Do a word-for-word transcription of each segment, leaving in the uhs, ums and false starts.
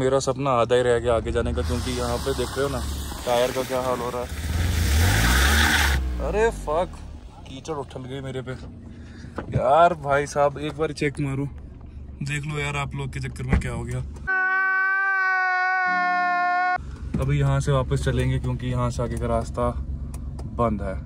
मेरा सपना आधा ही रह गया आगे जाने का, क्योंकि यहाँ पे देख रहे हो ना टायर का क्या हाल हो रहा है। अरे फक, कीचड़ उछल गई मेरे पे यार। भाई साहब एक बार चेक मारो, देख लो यार आप लोग के चक्कर में क्या हो गया। अभी यहाँ से वापस चलेंगे क्योंकि यहाँ से आगे का रास्ता बंद है।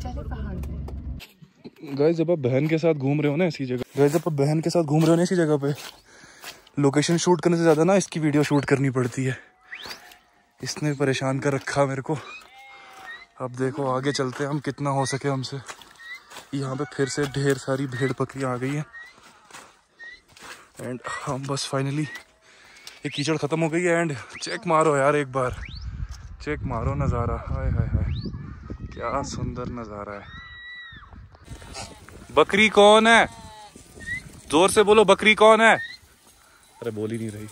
गाइस जब आप बहन के साथ घूम रहे हो ना ऐसी जगह, गाइस जब आप बहन के साथ घूम रहे हो ना ऐसी जगह पे, लोकेशन शूट करने से ज्यादा ना इसकी वीडियो शूट करनी पड़ती है। इसने परेशान कर रखा मेरे को। अब देखो आगे चलते हैं हम, कितना हो सके हमसे। यहाँ पे फिर से ढेर सारी भेड़ बकरी आ गई है एंड हम बस फाइनली ये कीचड़ खत्म हो गई है। एंड चेक मारो यार एक बार, चेक मारो नज़ारा, हाय हाय हाय क्या सुंदर नज़ारा है। बकरी कौन है? जोर से बोलो, बकरी कौन है? अरे बोल ही नहीं रही।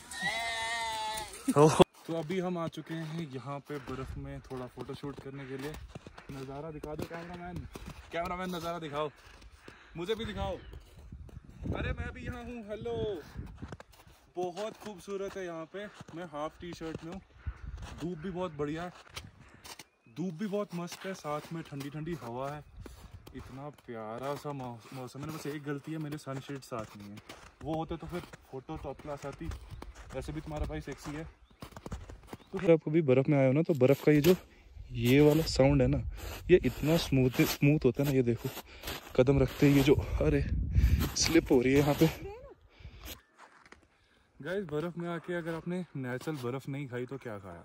तो अभी हम आ चुके हैं यहाँ पे बर्फ में थोड़ा फोटो शूट करने के लिए। नज़ारा दिखा दो कैमरामैन, कैमरामैन नज़ारा दिखाओ, मुझे भी दिखाओ। अरे मैं भी यहाँ हूँ, हेलो। बहुत खूबसूरत है यहाँ पे। मैं हाफ टी शर्ट में हूँ, धूप भी बहुत बढ़िया है, धूप भी बहुत मस्त है, साथ में ठंडी ठंडी हवा है। इतना प्यारा सा मौसम है। बस एक गलती है, मेरे सनशेड साथ नहीं है, वो होते तो फिर फोटो टॉप क्लास आती। वैसे भी तुम्हारा भाई सेक्सी है। तो फिर आप कभी बर्फ़ में आए हो ना, तो बर्फ़ का ये जो ये वाला साउंड है ना, ये इतना स्मूथ स्मूथ होता है ना। ये देखो कदम रखते ही ये जो, अरे स्लिप हो रही है यहाँ पे। गाइस बर्फ़ में आके अगर आपने नेचुरल बर्फ़ नहीं खाई तो क्या खाया।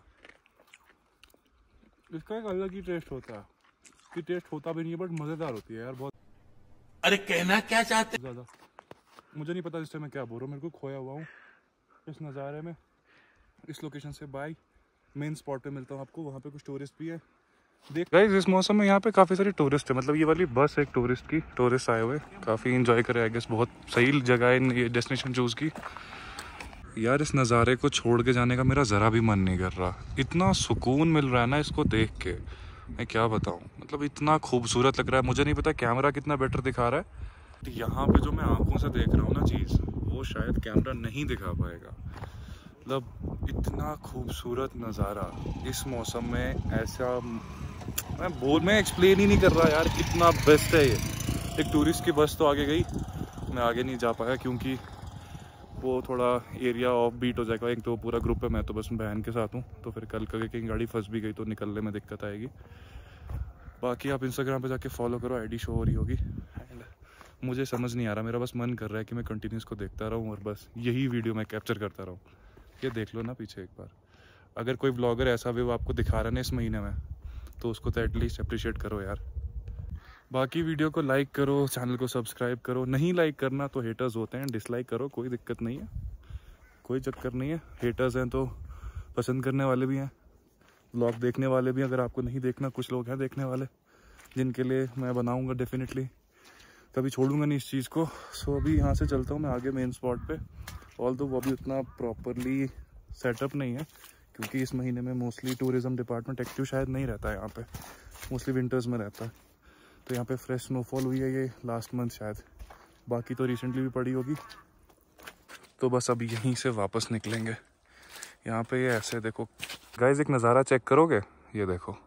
इसका एक अलग ही टेस्ट होता है, कि टेस्ट होता भी नहीं है बट मज़ेदार होती है यार बहुत। अरे कहना क्या चाहते ज़्यादा मुझे नहीं पता जिससे मैं क्या बोल रहा हूँ। मेरे को खोया हुआ हूँ इस नज़ारे में। इस लोकेशन से बाय मेन स्पॉट पे मिलता हूँ आपको, वहाँ पे कुछ टूरिस्ट भी है। देख गाइस इस मौसम में यहाँ पे काफ़ी सारे टूरिस्ट है। मतलब ये वाली बस एक टूरिस्ट की, टूरिस्ट आए हुए काफ़ी इंजॉय करे आई गेस। बहुत सही जगह है ये डेस्टिनेशन चूज़ की यार। इस नज़ारे को छोड़ के जाने का मेरा ज़रा भी मन नहीं कर रहा। इतना सुकून मिल रहा है ना इसको देख के, मैं क्या बताऊँ। मतलब इतना खूबसूरत लग रहा है। मुझे नहीं पता कैमरा कितना बेटर दिखा रहा है। यहाँ पे जो मैं आंखों से देख रहा हूँ ना चीज़, वो शायद कैमरा नहीं दिखा पाएगा। मतलब इतना खूबसूरत नज़ारा इस मौसम में, ऐसा मैं बोल मैं एक्सप्लेन ही नहीं कर रहा यार, कितना बेस्ट है ये। एक टूरिस्ट की बस तो आगे गई, मैं आगे नहीं जा पाया क्योंकि वो थोड़ा एरिया ऑफ बीट हो जाएगा। एक तो पूरा ग्रुप है, मैं तो बस बहन के साथ हूँ, तो फिर कल कल कहीं गाड़ी फंस भी गई तो निकलने में दिक्कत आएगी। बाकी आप इंस्टाग्राम पे जाके फॉलो करो, आईडी शो हो रही होगी। एंड मुझे समझ नहीं आ रहा, मेरा बस मन कर रहा है कि मैं कंटिन्यूस को देखता रहूँ और बस यही वीडियो मैं कैप्चर करता रहूँ। ये देख लो ना पीछे एक बार, अगर कोई ब्लॉगर ऐसा व्यू आपको दिखा रहा है ना इस महीने में, तो उसको तो एटलीस्ट अप्रिशिएट करो यार। बाकी वीडियो को लाइक करो, चैनल को सब्सक्राइब करो। नहीं लाइक करना तो हेटर्स होते हैं, डिसलाइक करो, कोई दिक्कत नहीं है, कोई चक्कर नहीं है। हेटर्स हैं तो पसंद करने वाले भी हैं, ब्लॉग देखने वाले भी। अगर आपको नहीं देखना, कुछ लोग हैं देखने वाले जिनके लिए मैं बनाऊंगा डेफिनेटली, कभी छोड़ूंगा नहीं इस चीज़ को। सो अभी यहाँ से चलता हूँ मैं आगे मेन स्पॉट पे। ऑल दो वो अभी उतना प्रॉपरली सेटअप नहीं है क्योंकि इस महीने में मोस्टली टूरिज़्म डिपार्टमेंट एक्टिव शायद नहीं रहता है यहाँ पे, मोस्टली विंटर्स में रहता है। तो यहाँ पे फ्रेश स्नोफॉल हुई है ये लास्ट मंथ शायद, बाकी तो रिसेंटली भी पड़ी होगी। तो बस अभी यहीं से वापस निकलेंगे। यहाँ पे ये ऐसे देखो गाइस, एक नज़ारा चेक करोगे, ये देखो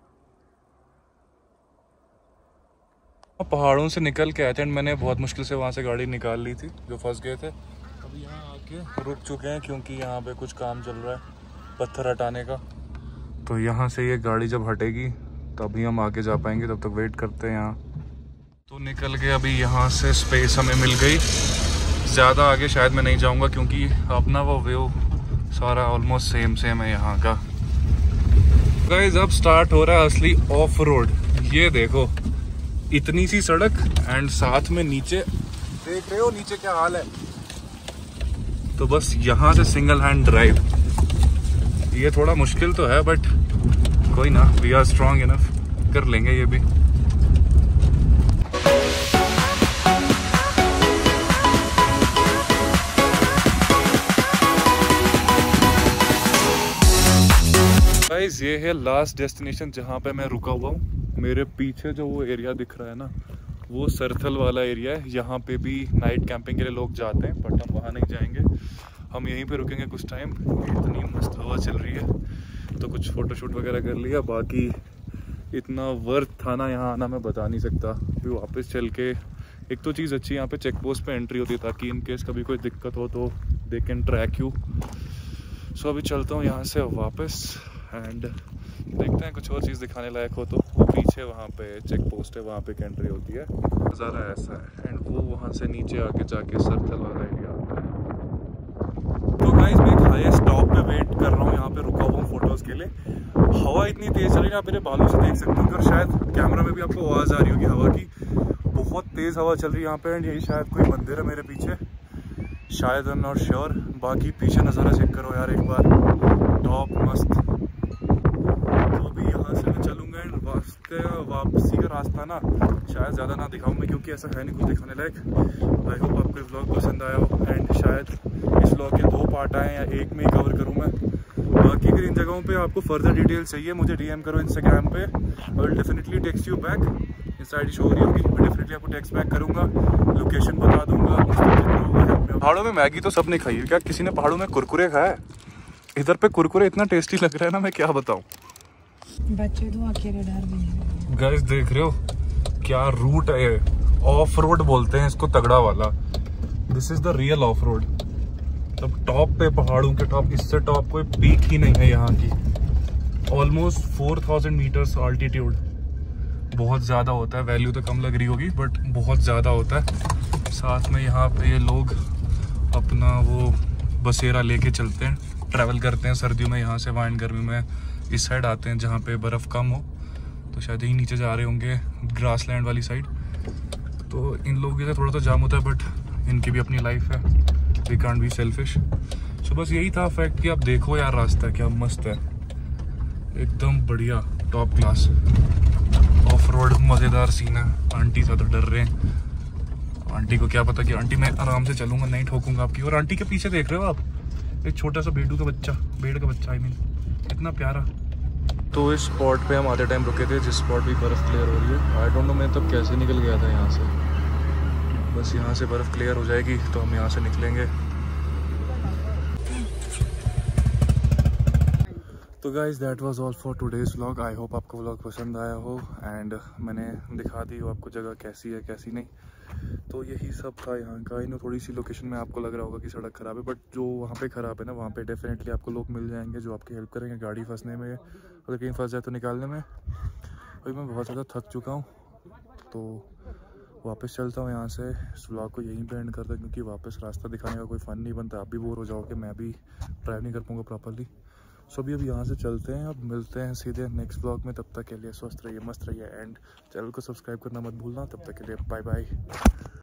पहाड़ों से निकल के आए थे। मैंने बहुत मुश्किल से वहाँ से गाड़ी निकाल ली थी जो फंस गए थे। अभी यहाँ आके रुक चुके हैं क्योंकि यहाँ पे कुछ काम चल रहा है पत्थर हटाने का। तो यहाँ से ये गाड़ी जब हटेगी तभी हम आगे जा पाएंगे, तब तक वेट करते हैं यहाँ। तो निकल के अभी यहाँ से स्पेस हमें मिल गई। ज़्यादा आगे शायद मैं नहीं जाऊँगा क्योंकि अपना वो व्यू सारा ऑलमोस्ट सेम सेम है यहाँ का। गाइस अब स्टार्ट हो रहा है असली ऑफ रोड। ये देखो इतनी सी सड़क एंड साथ में नीचे देख रहे हो नीचे क्या हाल है। तो बस यहाँ से सिंगल हैंड ड्राइव, ये थोड़ा मुश्किल तो है बट कोई ना, वी आर स्ट्रॉन्ग इनफ, कर लेंगे ये भी। गाइस ये है लास्ट डेस्टिनेशन जहाँ पे मैं रुका हुआ हूँ। मेरे पीछे जो वो एरिया दिख रहा है ना, वो सरथल वाला एरिया है। यहाँ पे भी नाइट कैंपिंग के लिए लोग जाते हैं बट हम वहाँ नहीं जाएंगे। हम यहीं पे रुकेंगे कुछ टाइम, इतनी मस्त हवा चल रही है, तो कुछ फ़ोटोशूट वगैरह कर लिया। बाकी इतना वर्थ था ना यहाँ आना, मैं बता नहीं सकता। फिर वापस चल के एक तो चीज़ अच्छी यहाँ पे चेक पोस्ट पे एंट्री होती है, ताकि इन केस कभी कोई दिक्कत हो तो they can track you. So अभी चलता हूँ यहाँ से वापस एंड देखते हैं कुछ और चीज़ दिखाने लायक हो तो। वो पीछे वहाँ पे चेक पोस्ट है, वहाँ पे एक एंट्री होती है। नज़ारा ऐसा है एंड वो वहाँ से नीचे आके जाके सरथल वाला एरिया आता है। तो गाइस मैं एक हाईएस्ट टॉप पे वेट कर रहा हूँ, यहाँ पे रुका हुआ हूँ फोटोज़ के लिए। हवा इतनी तेज़ चल रही है, आप मेरे बालों से देख सकते हो और शायद कैमरा में भी आपको आवाज़ आ रही होगी हवा की। बहुत तेज़ हवा चल रही है यहाँ पे एंड यही शायद कोई मंदिर है मेरे पीछे, शायद आई एम नॉट श्योर। बाकी पीछे नज़ारा चेक करो यार एक बार, टॉप मस्त। तो अभी यहाँ से मैं चलूँगा एंड वास्ते वापसी का रास्ता ना शायद ज़्यादा ना दिखाऊँ मैं, क्योंकि ऐसा है नहीं कुछ दिखाने लायक। आई होप आपको इस व्लॉग पसंद आया हो एंड शायद इस व्लॉग के दो पार्ट आए या एक में ही कवर करूँ मैं। बाकी अगर इन जगहों पे आपको फर्दर डिटेल्स चाहिए मुझे डीएम करो इंस्टाग्राम पे, I will definitely text you back. इस आईडी शो हो रही होगी, मैं डेफिनेटली आपको टेक्स्ट बैक करूँगा, लोकेशन बता दूंगा। पहाड़ों में मैगी तो सबने खाई है, क्या किसी ने पहाड़ों में कुरकुरे खाया है? इधर पे कुरकुरे इतना टेस्टी लग रहा है ना, मैं क्या बताऊँ। बच्चे तो अकेले डर गए। गाइस देख रहे हो क्या रूट है, ऑफ रोड बोलते हैं इसको, तगड़ा वाला। This is the real off road. तब टॉप पे, पहाड़ों के टॉप, इससे टॉप कोई पीक ही नहीं है यहाँ की। Almost four thousand metres altitude, बहुत ज़्यादा होता है। वैल्यू तो कम लग रही होगी बट बहुत ज़्यादा होता है। साथ में यहाँ पे ये लोग अपना वो बसेरा लेके चलते हैं, ट्रैवल करते हैं सर्दियों में यहाँ से, वहाँ गर्मी में इस साइड आते हैं जहाँ पे बर्फ़ कम हो। तो शायद यही नीचे जा रहे होंगे ग्रासलैंड वाली साइड। तो इन लोगों के साथ थोड़ा तो जाम होता है बट इनकी भी अपनी लाइफ है, they can't be selfish. So बस यही था फैक्ट कि आप देखो यार रास्ता क्या मस्त है, एकदम बढ़िया टॉप क्लास ऑफ रोड, मज़ेदार सीन है। आंटी ज़्यादा डर रहे हैं, आंटी को क्या पता कि आंटी मैं आराम से चलूँगा, नहीं ठोकूंगा आपकी। और आंटी के पीछे देख रहे हो आप, एक छोटा सा भेड़ू का बच्चा, भेड़ का बच्चा आई मीन, इतना प्यारा। तो इस स्पॉट पे हम आधे टाइम रुके थे, जिस स्पॉट भी बर्फ़ क्लियर हो रही है। आई डोंट नो मैं तब कैसे निकल गया था यहाँ से। बस यहाँ से बर्फ़ क्लियर हो जाएगी तो हम यहाँ से निकलेंगे। तो guys that was all for today's vlog. I hope आपको व्लॉग पसंद आया हो एंड मैंने दिखा दी हो आपको जगह कैसी है कैसी नहीं। तो यही सब था यहाँ का। इन थोड़ी सी लोकेशन में आपको लग रहा होगा कि सड़क ख़राब है, बट जो वहाँ पे ख़राब है ना, वहाँ पे डेफिनेटली आपको लोग मिल जाएंगे जो आपकी हेल्प करेंगे गाड़ी फंसने में, अगर कहीं फंस जाए तो निकालने में। अभी मैं बहुत ज़्यादा थक चुका हूँ तो वापस चलता हूँ यहाँ से। इस व्लॉग को यहीं पे एंड करता हूँ, क्योंकि वापस रास्ता दिखाने का कोई फ़न नहीं बनता। आप भी बोर हो जाओगे, मैं भी ड्राइव नहीं कर पाऊँगा प्रॉपरली। सो अभी अब यहाँ से चलते हैं, अब मिलते हैं सीधे नेक्स्ट व्लॉग में। तब तक के लिए स्वस्थ रहिए, मस्त रहिए एंड चैनल को सब्सक्राइब करना मत भूलना। तब तक के लिए बाय बाय।